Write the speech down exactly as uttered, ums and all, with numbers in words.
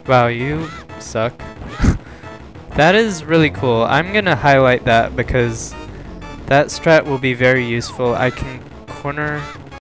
Wow, you suck. That is really cool. I'm gonna highlight that because that strat will be very useful. I can corner